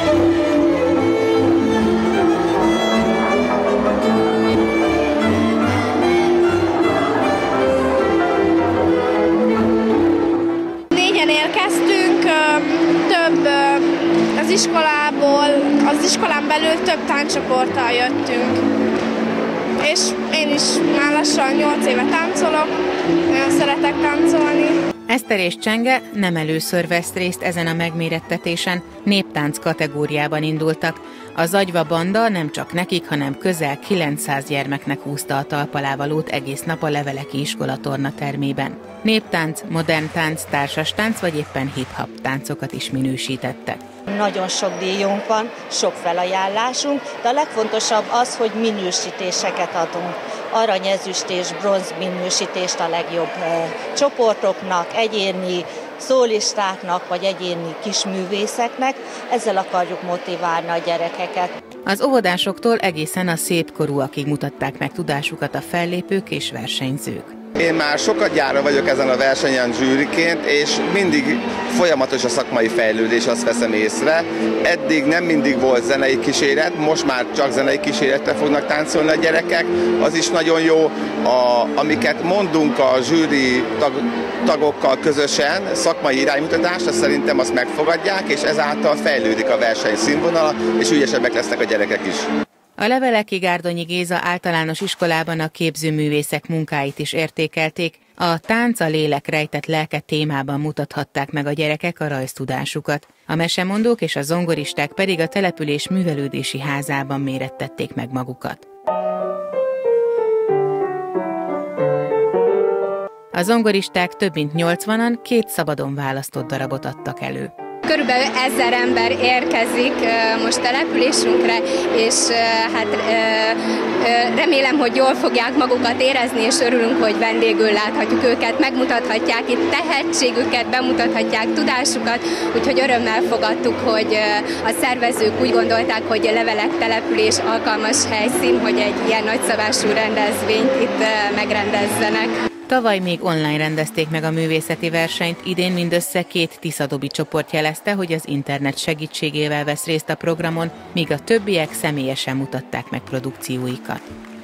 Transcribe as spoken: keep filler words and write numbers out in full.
Négyen érkeztünk, több az iskolából, az iskolán belül több tánccsoporttal jöttünk. És én is már lassan nyolc éve táncolok, nagyon szeretek táncolni. Eszter és Csenge nem először vesz részt ezen a megmérettetésen, néptánc kategóriában indultak. A Zagyva banda nem csak nekik, hanem közel kilencszáz gyermeknek húzta a talpalávalót egész nap a Leveleki iskola tornatermében. Néptánc, modern tánc, társas tánc vagy éppen hip-hop táncokat is minősítettek. Nagyon sok díjunk van, sok felajánlásunk, de a legfontosabb az, hogy minősítéseket adunk. Arany, ezüst és bronz minősítést a legjobb e, csoportoknak, egyéni szólistáknak vagy egyéni kisművészeknek. Ezzel akarjuk motiválni a gyerekeket. Az óvodásoktól egészen a szépkorúakig mutatták meg tudásukat a fellépők és versenyzők. Én már sokat gyára vagyok ezen a versenyen zsűriként, és mindig folyamatos a szakmai fejlődés, azt veszem észre. Eddig nem mindig volt zenei kíséret, most már csak zenei kísérettel fognak táncolni a gyerekek. Az is nagyon jó, a, amiket mondunk a zsűri tag, tagokkal közösen, szakmai iránymutatást, azt szerintem azt megfogadják, és ezáltal fejlődik a verseny színvonala, és ügyesebbek lesznek a gyerekek is. A Leveleki Gárdonyi Géza általános iskolában a képzőművészek munkáit is értékelték. A Tánc a lélek rejtett lelke témában mutathatták meg a gyerekek a rajztudásukat. A mesemondók és a zongoristák pedig a település művelődési házában mérettették meg magukat. A zongoristák több mint nyolcvanan két szabadon választott darabot adtak elő. Körülbelül ezer ember érkezik most településünkre, és hát remélem, hogy jól fogják magukat érezni, és örülünk, hogy vendégül láthatjuk őket, megmutathatják itt tehetségüket, bemutathatják tudásukat, úgyhogy örömmel fogadtuk, hogy a szervezők úgy gondolták, hogy a Levelek település alkalmas helyszín, hogy egy ilyen nagyszabású rendezvényt itt megrendezzenek. Tavaly még online rendezték meg a művészeti versenyt, idén mindössze két tiszadobi csoport jelezte, hogy az internet segítségével vesz részt a programon, míg a többiek személyesen mutatták meg produkcióikat.